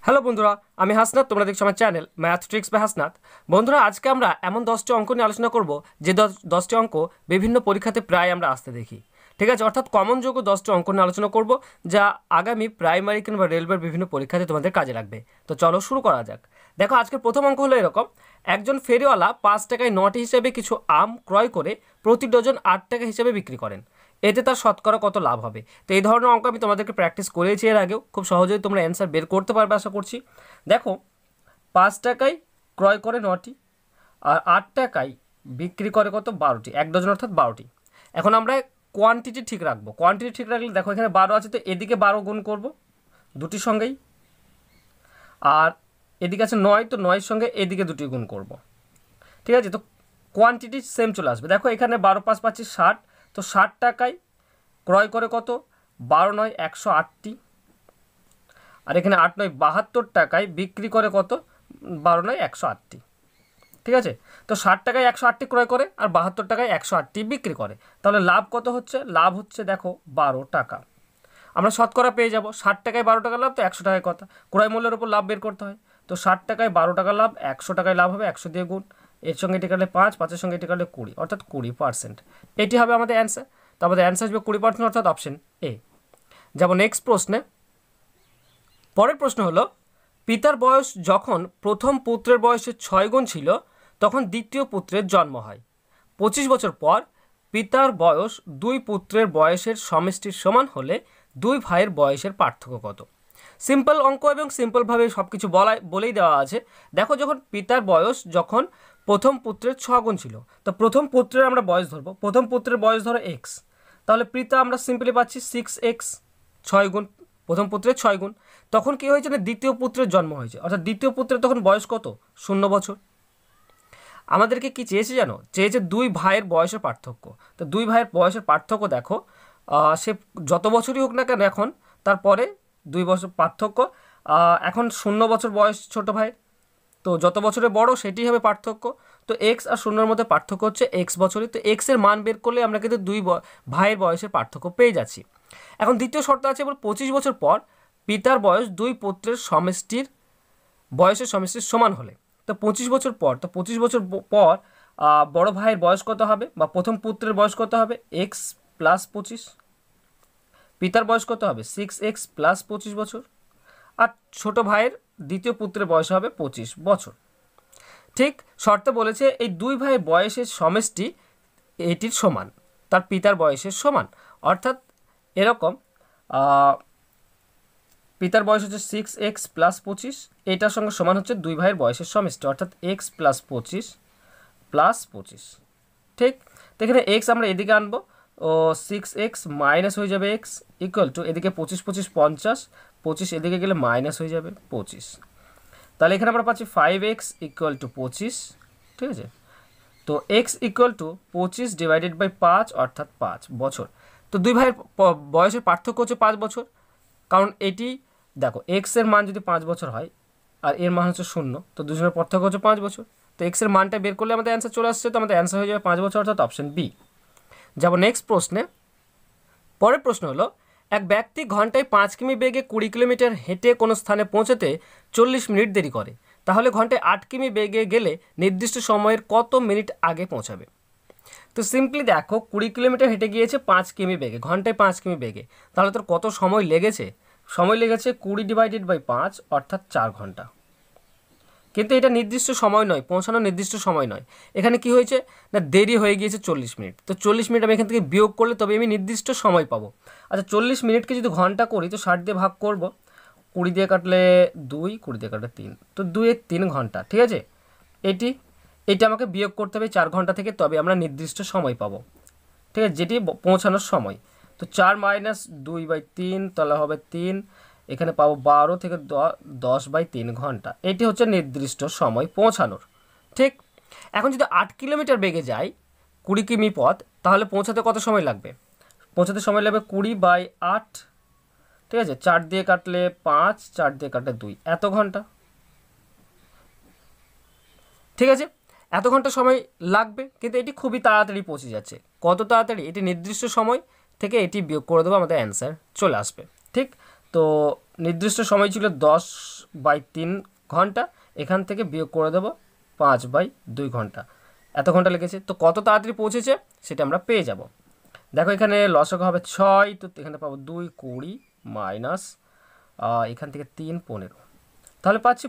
Hello বন্ধুরা, আমি হাসনাত। তোমরা দেখছো আমার channel math tricks by Hasnat. বন্ধুরা, আজকে আমরা এমন 10টি অঙ্ক নিয়ে আলোচনা করব যে 10টি অঙ্ক বিভিন্ন পরীক্ষাতে প্রায় আমরা আসতে দেখি। ঠিক আছে, অর্থাৎ কমন যোগ্য 10টি অঙ্ক নিয়ে আলোচনা করব যা আগামী প্রাইমারি কিংবা রেলওয়ের বিভিন্ন পরীক্ষাতে তোমাদের কাজে লাগবে। তো চলো শুরু করা যাক। দেখো, আজকের প্রথম অঙ্ক হলো এরকম: একজন ফেরিওয়ালা 5 টাকায় নটি হিসেবে কিছু আম ক্রয় করে প্রতি ডজন 8 টাকা হিসেবে বিক্রি করেন। এতে তার শতকরা কত লাভ হবে? তো এই ধরনের অঙ্ক আমি তোমাদেরকে প্র্যাকটিস করেছি এর আগেও, খুব সহজেই তোমরা অ্যান্সার বের করতে পারবে আশা করছি। দেখো, 5 টাকায় ক্রয় করে 9টি আর 8 টাকায় বিক্রি করে কত? 12টি, 1 ডজন অর্থাৎ 12টি। এখন আমরা কোয়ান্টিটি ঠিক রাখবো। কোয়ান্টিটি ঠিক রাখলে দেখো এখানে 12 আছে, তো এদিকে 12 গুণ করব দুটির সঙ্গেই, আর এদিকে আছে 9, তো 9-এর সঙ্গে এদিকে দুটি গুণ করব। ঠিক আছে, তো কোয়ান্টিটি সেম চলে আসবে। দেখো এখানে 12 5 পাচ্ছি 60, তো 60 টাকায় ক্রয় করে কত? 12 9 108টি, আর এখানে 8 9 72 টাকায় বিক্রি করে কত? 12 9 108টি। ঠিক আছে, তো 60 টাকায় 108টি ক্রয় করে আর 72 টাকায় 108টি বিক্রি করে। তাহলে লাভ কত হচ্ছে? লাভ হচ্ছে দেখো 12 টাকা। আমরা শতকরা পেয়ে যাব। 60 টাকায় 12 টাকা লাভ, তো 100 টাকায় কথা, ক্রয় মূল্যের উপর লাভ বের করতে হয়। তো 60 টাকায় 12 টাকা লাভ, 100 টাকায় লাভ হবে 100 দিয়ে গুণ, এর সঙ্গে এটি কাটলে 5, 5-এর সঙ্গে এটি কাটলে 20, অর্থাৎ 20%। এটি হবে আমাদের অ্যান্সার। তো আমাদের অ্যান্সার আসবে 20%, অর্থাৎ অপশন এ। যাব নেক্সট প্রশ্নে। পরের প্রশ্ন হলো, পিতার বয়স যখন প্রথম পুত্রের বয়সের 6 গুণ ছিল তখন দ্বিতীয় পুত্রের জন্ম হয়। 25 বছর পর পিতার বয়স 2 পুত্রের বয়সের সমষ্টির সমান হলে 2 ভাইয়ের বয়সের পার্থক্য কত? সিম্পল অঙ্ক এবং সিম্পলভাবে সব কিছু বলেই দেওয়া আছে। দেখো, যখন পিতার বয়স যখন প্রথম পুত্রের 6 গুণ ছিল, তো প্রথম পুত্রের আমরা বয়স ধরবো। প্রথম পুত্রের বয়স ধরো এক্স, তাহলে পিতা আমরা সিম্পলি পাচ্ছি 6x, 6 গুণ প্রথম পুত্রের 6 গুণ। তখন কি হয়েছে না, দ্বিতীয় পুত্রের জন্ম হয়েছে, অর্থাৎ দ্বিতীয় পুত্রের তখন বয়স কত? 0 বছর। আমাদেরকে কি চেয়েছে জানো? চেয়েছে 2 ভাইয়ের বয়সের পার্থক্য। তো 2 ভাইয়ের বয়সের পার্থক্য দেখো, সে যত বছরই হোক না কেন এখন, তারপরে 2 বছর পার্থক্য। এখন 0 বছর বয়স ছোট ভাইয়ের, তো যত বছরে বড় সেটি হবে পার্থক্য। তো এক্স আর 0-এর মধ্যে পার্থক্য হচ্ছে এক্স বছরই। তো এক্সের মান বের করলে আমরা কিন্তু 2 ভাইয়ের বয়সের পার্থক্য পেয়ে যাচ্ছি। এখন দ্বিতীয় শর্ত আছে, এবার 25 বছর পর পিতার বয়স 2 পুত্রের বয়সের সমষ্টির সমান হলে। তো 25 বছর পর, তো 25 বছর পর বড় ভাইয়ের বয়স কত হবে, বা প্রথম পুত্রের বয়স কত হবে? X plus 25। পিতার বয়স কত হবে? 6x প্লাস 25 বছর। আর ছোট ভাইয়ের দ্বিতীয় পুত্রের বয়স হবে 25 বছর। ঠিক শর্তে বলেছে এই 2 ভাইয়ের বয়সের সমষ্টি এটির সমান, তার পিতার বয়সের সমান। অর্থাৎ এরকম, পিতার বয়স হচ্ছে 6x প্লাস 25, এটার সঙ্গে সমান হচ্ছে 2 ভাইয়ের বয়সের সমষ্টি, অর্থাৎ x প্লাস 25 প্লাস 25। ঠিক, তো এখানে x আমরা এদিকে আনবো, ও 6x মাইনাস হয়ে যাবে x ইকুয়াল টু এদিকে 25 25 50, 25 এদিকে গেলে মাইনাস হয়ে যাবে 25। তাহলে এখানে আমরা পাচ্ছি 5x ইকুয়াল টু 25। ঠিক আছে, তো x equal to 25 divided by 5, অর্থাৎ 5 বছর। তো 2 ভাইয়ের বয়সের পার্থক্য হচ্ছে 5 বছর, কারণ এটি দেখো এক্স এর মান যদি 5 বছর হয় আর এর মান হচ্ছে 0, তো দুজনের পার্থক্য হচ্ছে 5 বছর। তো এক্স এর মানটা বের করলে আমাদের অ্যান্সার চলে আসছে। তো আমাদের অ্যান্সার হয়ে যাবে 5 বছর, অর্থাৎ অপশন বি। যাব নেক্সট প্রশ্নে। পরের প্রশ্ন হলো, এক ব্যক্তি ঘন্টায় 5 কিমি বেগে 20 কিলোমিটার হেঁটে কোনো স্থানে পৌঁছতে 40 মিনিট দেরি করে, তাহলে ঘন্টায় 8 কিমি বেগে গেলে নির্দিষ্ট সময়ের কত মিনিট আগে পৌঁছাবে? তো সিম্পলি দেখো, 20 কিলোমিটার হেঁটে গিয়েছে 5 কিমি বেগে, ঘন্টায় 5 কিমি বেগে, তাহলে তোর কত সময় লেগেছে? সময় লেগেছে 20 ডিভাইডেড বাই 5, অর্থাৎ 4 ঘন্টা। কিন্তু এটা নির্দিষ্ট সময় নয়, পৌঁছানোর নির্দিষ্ট সময় নয়। এখানে কি হয়েছে না, দেরি হয়ে গিয়েছে 40 মিনিট। তো 40 মিনিট আমি এখান থেকে বিয়োগ করলে তবে আমি নির্দিষ্ট সময় পাবো। আচ্ছা, 40 মিনিটকে যদি ঘন্টা করি তো 60 দিয়ে ভাগ করব, 20 দিয়ে কাটলে 2, 20 দিয়ে কাটলে 3, তো 2 এ 3 ঘন্টা। ঠিক আছে, এটা আমাকে বিয়োগ করতে হবে 4 ঘন্টা থেকে, তবে আমরা নির্দিষ্ট সময় পাবো। ঠিক আছে, যেটি পৌঁছানোর সময়। তো 4 মাইনাস 2/3, তাহলে হবে 3, এখানে পাবো 12 থেকে 10/3 ঘন্টা। এটি হচ্ছে নির্দিষ্ট সময় পৌঁছানোর। ঠিক, এখন যদি 8 কিলোমিটার বেগে যাই 20 কিমি পথ, তাহলে পৌঁছাতে কত সময় লাগবে? পৌঁছাতে সময় লাগবে 20/8। ঠিক আছে, 4 দিয়ে কাটলে 5, 4 দিয়ে কাটলে 2, এত ঘন্টা। ঠিক আছে, এত ঘন্টা সময় লাগবে, কিন্তু এটি খুবই তাড়াতাড়ি পৌঁছে যাচ্ছে। কত তাড়াতাড়ি? এটি নির্দিষ্ট সময় থেকে এটি বিয়োগ করে দেবো, আমাদের অ্যান্সার চলে আসবে। ঠিক, তো নির্দিষ্ট সময় ছিল 10/3 ঘন্টা, এখান থেকে বিয়োগ করে দেবো 5/2 ঘন্টা, এত ঘন্টা লেগেছে। তো কত তাড়াতাড়ি পৌঁছেছে সেটা আমরা পেয়ে যাব। দেখো এখানে লসক হবে 6, তো এখানে পাবো 2 20 মাইনাস এখান থেকে 3 15, তাহলে পাচ্ছি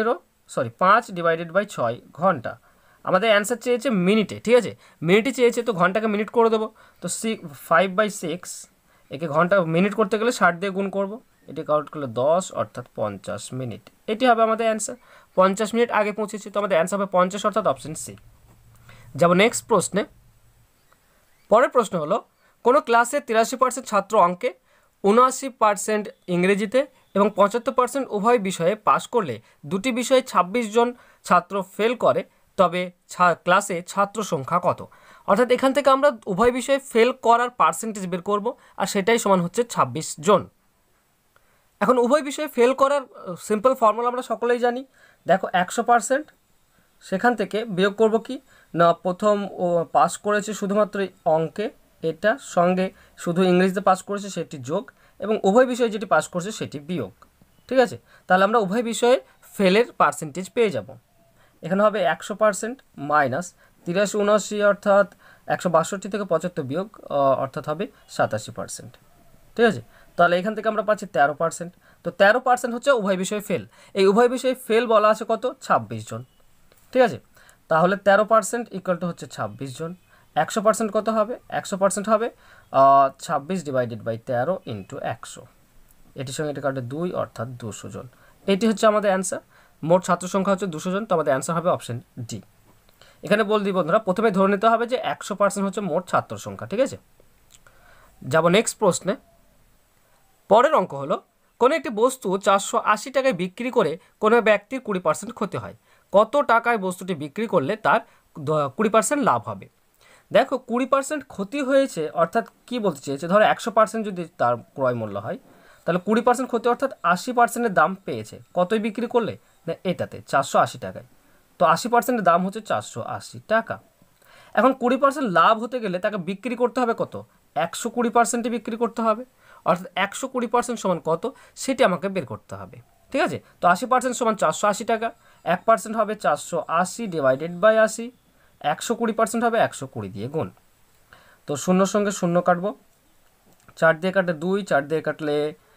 5/6 ঘন্টা। আমাদের অ্যান্সার চেয়েছে মিনিটে, ঠিক আছে, মিনিটে চেয়েছে, তো ঘন্টাকে মিনিট করে দেবো। তো 5/6 একে ঘন্টা মিনিট করতে গেলে 60 দিয়ে গুণ করবো, এটি কাউন্ট করলে 10 অর্থাৎ 50 মিনিট। এটি হবে আমাদের অ্যান্সার। 50 মিনিট আগে পৌঁছেছে, তো আমাদের অ্যান্সার হবে 50 অর্থাৎ অপশন সি। যাব নেক্সট প্রশ্নে। পরের প্রশ্ন হলো, কোনো ক্লাসে 83% ছাত্র অঙ্কে, 79% ইংরেজিতে এবং 75% উভয় বিষয়ে পাশ করলে দুটি বিষয়ে 26 জন ছাত্র ফেল করে, তবে ক্লাসে ছাত্র সংখ্যা কত? অর্থাৎ এখান থেকে আমরা উভয় বিষয়ে ফেল করার পার্সেন্টেজ বের করব, আর সেটাই সমান হচ্ছে 26 জন। এখন উভয় বিষয়ে ফেল করার সিম্পল ফর্মুলা আমরা সকলেই জানি। দেখো 100%, সেখান থেকে বিয়োগ করব কি না, প্রথম ও পাস করেছে শুধুমাত্র অঙ্কে, এটা সঙ্গে শুধু ইংরেজিতে পাস করেছে সেটি যোগ, এবং উভয় বিষয়ে যেটি পাস করছে সেটি বিয়োগ। ঠিক আছে, তাহলে আমরা উভয় বিষয়ে ফেলের পার্সেন্টেজ পেয়ে যাব। এখানে হবে 100% মাইনাস 83 79 অর্থাৎ 162 থেকে 75 বিয়োগ অর্থাৎ হবে 87%। ঠিক আছে, তাহলে এখান থেকে আমরা পাচ্ছি 13%। তো 13% হচ্ছে উভয় বিষয়ে ফেল। এই উভয় বিষয়ে ফেল বলা আছে কত? 26 জন। ঠিক আছে, তাহলে 13% ইকুয়াল টু হচ্ছে 26 জন। 100% কত হবে? 100% হবে 26/13 ইন্টু 100, এটির সঙ্গে এটা কাটে 2 অর্থাৎ 200 জন। এটি হচ্ছে আমাদের অ্যান্সার। মোট ছাত্র সংখ্যা হচ্ছে 200 জন, তো আমাদের অ্যান্সার হবে অপশন ডি। এখানে বল দিই বন্ধুরা, প্রথমে ধরে নিতে হবে যে 100% হচ্ছে মোট ছাত্র সংখ্যা। ঠিক আছে, যাব নেক্সট প্রশ্নে। পরের অঙ্ক হলো, কোনো একটি বস্তু 480 টাকায় বিক্রি করে কোনো ব্যক্তির 20% ক্ষতি হয়, কত টাকায় বস্তুটি বিক্রি করলে তার 20% লাভ হবে? দেখো 20% ক্ষতি হয়েছে অর্থাৎ কি বলতে চেয়েছে, ধরো 100% যদি তার ক্রয় মূল্য হয়, তাহলে 20% ক্ষতি অর্থাৎ 80%-এর দাম পেয়েছে। কতই বিক্রি করলে? না এটাতে 480 টাকায়, তো 80%-এর দাম হচ্ছে 480 টাকা। এখন 20% লাভ হতে গেলে তাকে বিক্রি করতে হবে কত? 120%-এ বিক্রি করতে হবে, অর্থাৎ 120% সমান কত সেটি আমাকে বের করতে হবে। ঠিক আছে, তো 80% সমান 480 টাকা, 1% হবে 480 ডিভাইডেড বাই 80, 120% হবে 120 দিয়ে গুণ। তো শূন্যর সঙ্গে শূন্য কাটবো, 4 দিয়ে কাটলে 2, 4 দিয়ে কাটলে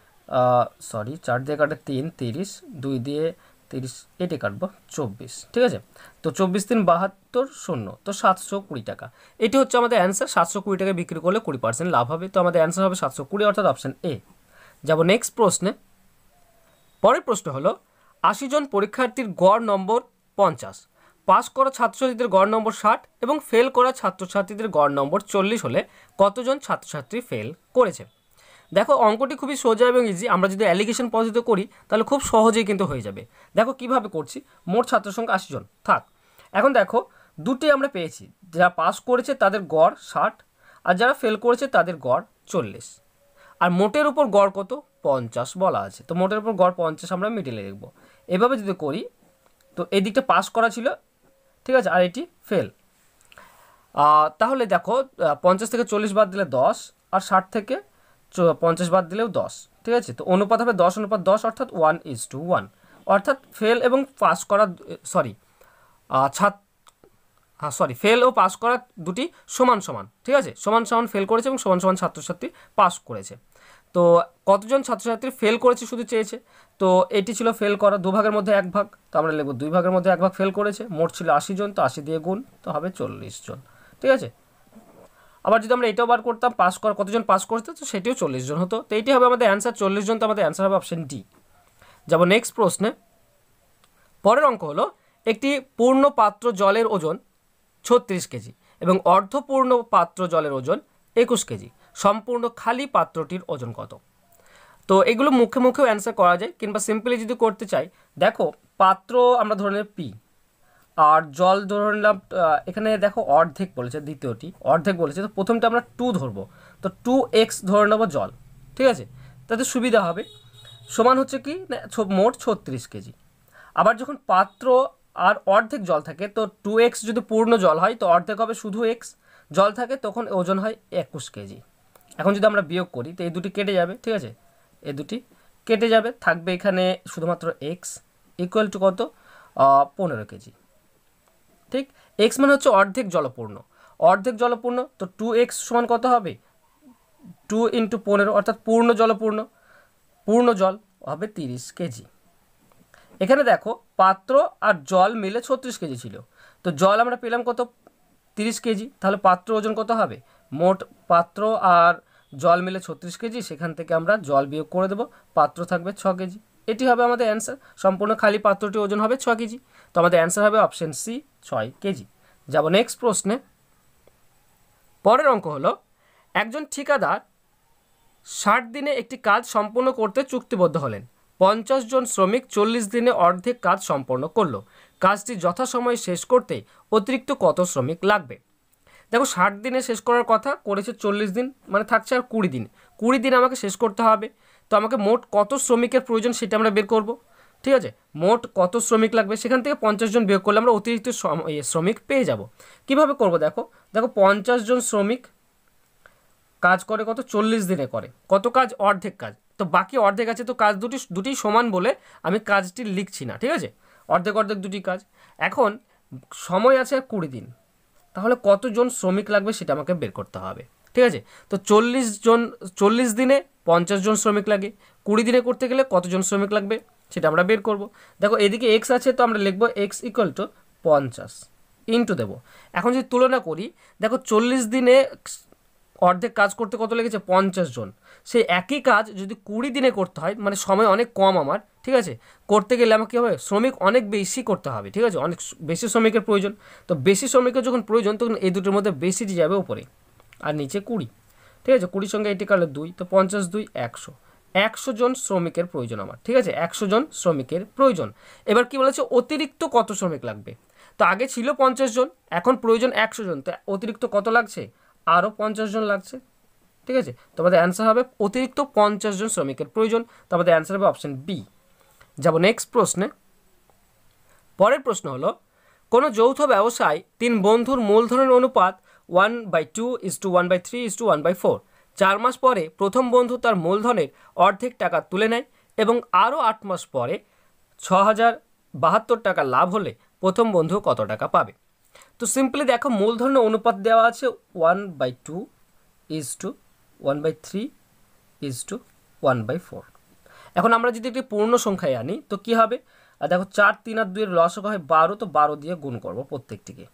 4 দিয়ে কাটলে 3 30, 2 দিয়ে 30 এটি কাটবো 24। ঠিক আছে, তো 24 3 72 শূন্য, তো 720 টাকা। এটি হচ্ছে আমাদের অ্যান্সার। 720 টাকায় বিক্রি করলে 20% লাভ হবে, তো আমাদের অ্যান্সার হবে 720 অর্থাৎ অপশন এ। যাব নেক্সট প্রশ্নে। পরের প্রশ্ন হলো, 80 জন পরীক্ষার্থীর গড় নম্বর 50, পাস করা ছাত্রছাত্রীদের গড় নম্বর 60 এবং ফেল করা ছাত্রছাত্রীদের গড় নম্বর 40 হলে কতজন ছাত্রছাত্রী ফেল করেছে? দেখো অঙ্কটি খুবই সোজা এবং ইজি। আমরা যদি অ্যালিগেশন পদ্ধতিতে করি তাহলে খুব সহজেই কিন্তু হয়ে যাবে। দেখো কিভাবে করছি, মোট ছাত্র সংখ্যা 80 জন থাক। এখন দেখো দুটি আমরা পেয়েছি, যারা পাস করেছে তাদের গড় 60 আর যারা ফেল করেছে তাদের গড় 40, আর মোটের উপর গড় কত? 50 বলা আছে, তো মোটের উপর গড় 50 আমরা মিডিলে লিখব। এভাবে যদি করি তো এই দিকটা পাস করা ছিল, ঠিক আছে, আর এটি ফেল। তাহলে দেখো 50 থেকে 40 বাদ দিলে 10, আর 60 থেকে 50 বাদ দিলেও 10। ঠিক আছে, তো অনুপাত হবে 10:10 অর্থাৎ 1:1, অর্থাৎ ফেল এবং পাস করা ফেল ও পাস করা দুটি সমান সমান। ঠিক আছে, সমান সমান ফেল করেছে এবং সমান সমান ছাত্রছাত্রী পাস করেছে। তো কতজন ছাত্রছাত্রী ফেল করেছে শুধু চেয়েছে, তো এটি ছিল ফেল করা, 2 ভাগের মধ্যে 1 ভাগ, তো আমরা লিখব 2 ভাগের মধ্যে 1 ভাগ ফেল করেছে। মোট ছিল 80 জন, তো 80 দিয়ে গুণ, তো হবে 40 জন। ঠিক আছে, আবার যদি আমরা এটাও বার করতাম পাস করা কতজন পাস করতে, তো সেটিও 40 জন হতো। তো এইটি হবে আমাদের অ্যান্সার 40 জন, তো আমাদের অ্যান্সার হবে অপশন ডি। যাব নেক্সট প্রশ্নে। পরের অঙ্ক হলো, একটি পূর্ণ পাত্র জলের ওজন 36 কেজি এবং অর্ধপূর্ণ পাত্র জলের ওজন 21 কেজি, সম্পূর্ণ খালি পাত্রটির ওজন কত? তো এগুলো মুখে মুখেও অ্যান্সার করা যায়, কিংবা সিম্পলি যদি করতে চাই, দেখো পাত্র আমরা ধরে নিলাম পি, আর জল ধরে নিলাম, এখানে দেখো অর্ধেক বলেছে, দ্বিতীয়টি অর্ধেক বলেছে, তো প্রথমটা আমরা 2 ধরবো, তো 2x ধরে নেবো জল। ঠিক আছে, তাতে সুবিধা হবে। সমান হচ্ছে কি না মোট 36 কেজি। আবার যখন পাত্র আর অর্ধেক জল থাকে, তো 2x যদি পূর্ণ জল হয় তো অর্ধেক হবে শুধু x জল থাকে, তখন ওজন হয় 21 কেজি। এখন যদি আমরা বিয়োগ করি তো এই দুটি কেটে যাবে। ঠিক আছে, এই দুটি কেটে যাবে, থাকবে এখানে শুধুমাত্র এক্স ইকুয়াল টু কত 15 কেজি। ঠিক, এক্স মানে হচ্ছে অর্ধেক জলপূর্ণ, অর্ধেক জলপূর্ণ, তো 2x সমান কত হবে 2 × 15 অর্থাৎ পূর্ণ জলপূর্ণ, পূর্ণ জল হবে 30 কেজি। এখানে দেখো পাত্র আর জল মিলে 36 কেজি ছিল, তো জল আমরা পেলাম কত 30 কেজি, তাহলে পাত্র ওজন কত হবে, মোট পাত্র আর জল মিলে 36 কেজি, সেখান থেকে আমরা জল বিয়োগ করে দেবো, পাত্র থাকবে 6 কেজি। এটি হবে আমাদের অ্যান্সার, সম্পূর্ণ খালি পাত্রটি ওজন হবে 6 কেজি, তো আমাদের অ্যান্সার হবে অপশন সি 6 কেজি। যাব নেক্সট প্রশ্নে। পরের অঙ্ক হলো, একজন ঠিকাদার 60 দিনে একটি কাজ সম্পূর্ণ করতে চুক্তিবদ্ধ হলেন। 50 জন শ্রমিক 40 দিনে অর্ধেক কাজ সম্পন্ন করলো। কাজটি যথাসময়ে শেষ করতে অতিরিক্ত কত শ্রমিক লাগবে? দেখো 60 দিনে শেষ করার কথা, করেছে 40 দিন, মানে থাকছে আর 20 দিন। 20 দিন আমাকে শেষ করতে হবে, তো আমাকে মোট কত শ্রমিকের প্রয়োজন সেটা আমরা বের করব। ঠিক আছে, মোট কত শ্রমিক লাগবে, সেখান থেকে 50 জন বিয়োগ করলে আমরা অতিরিক্ত শ্রমিক পেয়ে যাব। কিভাবে করব দেখো, 50 জন শ্রমিক কাজ করে কত 40 দিনে করে কত কাজ, অর্ধেক কাজ, তো বাকি অর্ধেক আছে, তো কাজ দুটি সমান বলে আমি কাজটি লিখছি না। ঠিক আছে, অর্ধেক অর্ধেক দুটি কাজ। এখন সময় আছে 20 দিন, তাহলে কতজন শ্রমিক লাগবে সেটা আমাকে বের করতে হবে। ঠিক আছে, তো 40 দিনে 50 জন শ্রমিক লাগে, 20 দিনে করতে গেলে কতজন শ্রমিক লাগবে সেটা আমরা বের করব। দেখো এদিকে এক্স আছে, তো আমরা লিখবো এক্স ইকুয়াল টু 50 ইন্টু দেবো। এখন যদি তুলনা করি, দেখো 40 দিনে অর্ধেক কাজ করতে কত লেগেছে 50 জন, সেই একই কাজ যদি 20 দিনে করতে হয়, মানে সময় অনেক কম আমার, ঠিক আছে, করতে গেলে আমাকে কী হবে, শ্রমিক অনেক বেশি করতে হবে। ঠিক আছে, অনেক বেশি শ্রমিকের প্রয়োজন, তো বেশি শ্রমিকের যখন প্রয়োজন তখন এই দুটোর মধ্যে বেশিটি যাবে উপরে আর নিচে 20। ঠিক আছে, 20 সঙ্গে এটি কাটলে 2, তো 50 2 100, 100 জন শ্রমিকের প্রয়োজন আমার। ঠিক আছে, 100 জন শ্রমিকের প্রয়োজন। এবার কি বলেছে, অতিরিক্ত কত শ্রমিক লাগবে, তো আগে ছিল 50 জন, এখন প্রয়োজন 100 জন, তো অতিরিক্ত কত লাগছে, আরও 50 জন লাগছে। ঠিক আছে, তো আমাদের অ্যান্সার হবে অতিরিক্ত 50 জন শ্রমিকের প্রয়োজন, তো আমাদের অ্যান্সার হবে অপশন বি। যাব নেক্সট প্রশ্নে। পরের প্রশ্ন হলো, কোনো যৌথ ব্যবসায় 3 বন্ধুর মূলধনের অনুপাত 1/2 = 1/3 = 1/4। 4 মাস পরে প্রথম বন্ধু তার মূলধনের অর্ধেক টাকা তুলে নেয় এবং আরও 8 মাস পরে 6072 টাকা লাভ হলে প্রথম বন্ধু কত টাকা পাবে? তো সিম্পলি দেখো, মূলধনের অনুপাত দেওয়া আছে 1/2 = 1/3 = 1/4। এখন আমরা যদি একটি পূর্ণ সংখ্যায় আনি তো কি হবে, দেখো 4 3 আর 2 এর লসাগু হয় 12, তো 12 দিয়ে গুণ করব প্রত্যেকটিকে,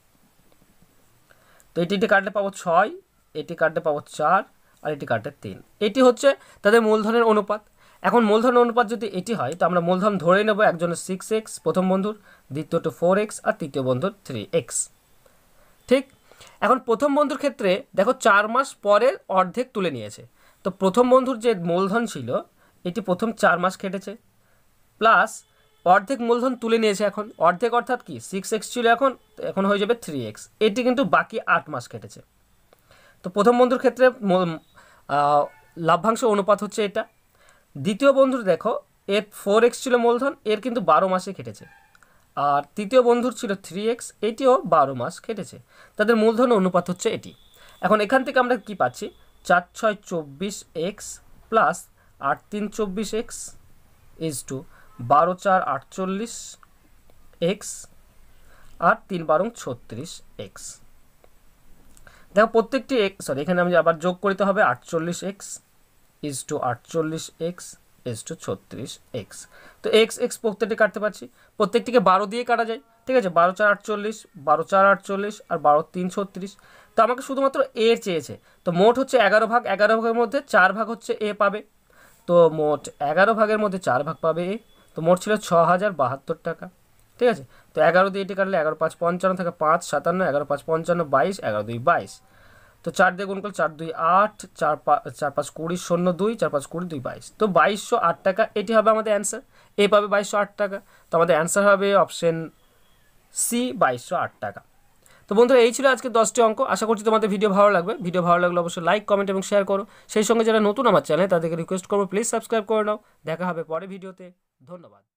তো এটি কাটলে পাবো 6, এটি কাটলে পাবো 4, আর এটি কাটলে 3। এটি হচ্ছে তাদের মূলধনের অনুপাত। এখন মূলধনের অনুপাত যদি এটি হয়, তো আমরা মূলধন ধরে নেব, একজনের 6x প্রথম বন্ধুর, দ্বিতীয়টা 4x আর তৃতীয় বন্ধুর 3x। ঠিক, এখন প্রথম বন্ধুর ক্ষেত্রে দেখো 4 মাস পরে অর্ধেক তুলে নিয়েছে, তো প্রথম বন্ধুর যে মূলধন ছিল এটি প্রথম 4 মাস খেটেছে, প্লাস অর্ধেক মূলধন তুলে নিয়েছে, এখন অর্ধেক অর্থাৎ কি 6x ছিল, এখন হয়ে যাবে 3x, এটি কিন্তু বাকি 8 মাস কেটেছে। তো প্রথম বন্ধুর ক্ষেত্রে লাভ্যাংশ অনুপাত হচ্ছে এটা। দ্বিতীয় বন্ধুর দেখো এর 4x ছিল মূলধন, এর কিন্তু 12 মাসে কেটেছে, আর তৃতীয় বন্ধুর ছিল 3x, এটিও 12 মাস কেটেছে, তাদের মূলধন অনুপাত হচ্ছে এটি। এখন এখান থেকে আমরা কি পাচ্ছি, 4 6 24x প্লাস 8 3 24x = 12 4 48x আর 3 12 36x। দেখো প্রত্যেকটি এখানে আমি আবার যোগ করতে হবে, 48x = 48x = 36x, তো x প্রত্যেকটি কাটতে পারছি, প্রত্যেকটিকে 12 দিয়ে কাটা যায়। ঠিক আছে, 12 4 48, 12 4 48 আর 12 3 36, তো আমাকে শুধুমাত্র এ চেয়েছে, তো মোট হচ্ছে 11 ভাগ, 11 ভাগের মধ্যে 4 ভাগ হচ্ছে এ পাবে, তো মোট 11 ভাগের মধ্যে 4 ভাগ পাবে এ, তো মোট ছিল 6072 টাকা। ঠিক আছে, তো 11 দিয়ে এটি কাটলে 11 5 55 থাকে 5 57, 11 5 55 22, 11 2 22, তো 4 দিয়ে গুণ করলে 4 2 8, 4 5 20 0 2, 4 5 20 2 22, তো 2208 টাকা, এটি হবে আমাদের অ্যান্সার। এ পাবে 2208 টাকা, তো আমাদের অ্যান্সার হবে অপশন সি 2208 টাকা। তো বন্ধুরা, এই ছিল আজকে 10টি অঙ্ক। আশা করছি তোমাদের ভিডিও ভালো লাগবে। ভিডিও ভালো লাগলে অবশ্যই লাইক কমেন্ট এবং শেয়ার করো। সেই সঙ্গে যারা নতুন আমার চ্যানেল তাদেরকে রিকোয়েস্ট করবো প্লিজ সাবস্ক্রাইব করে নাও। দেখা হবে পরে ভিডিওতে। ধন্যবাদ।